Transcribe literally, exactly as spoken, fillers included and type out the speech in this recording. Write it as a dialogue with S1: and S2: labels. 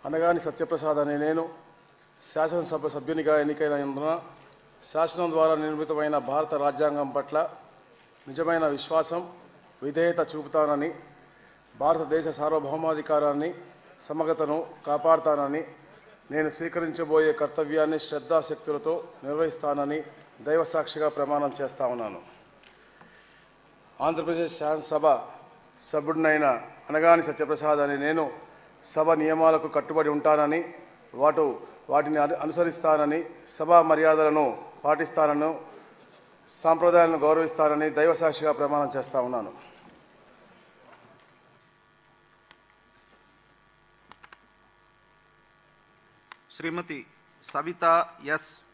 S1: అనగాని సత్యప్రసాద్ అనే నేను శాసనసభ సభ్యునిగా ఎన్నికైనందున శాసనం ద్వారా నిర్మితమైన భారత రాజ్యాంగం పట్ల నిజమైన విశ్వాసం, విధేయత చూపుతానని, భారతదేశ సార్వభౌమాధికారాన్ని, సమగ్రతను కాపాడుతానని, నేను స్వీకరించబోయే కర్తవ్యాన్ని శ్రద్ధాశక్తులతో నిర్వహిస్తానని దైవసాక్షిగా ప్రమాణం చేస్తా ఉన్నాను. ఆంధ్రప్రదేశ్ శాసనసభ సభ్యుడినైన అనగాని సత్యప్రసాద్ అనే నేను సభ నియమాలకు కట్టుబడి ఉంటానని, వాటు వాటిని అనుసరిస్తానని, సభా మర్యాదలను పాటిస్తానని, సాంప్రదాయాలను గౌరవిస్తానని దైవసాక్షిగా ప్రమాణం చేస్తా ఉన్నాను.
S2: శ్రీమతి సవిత ఎస్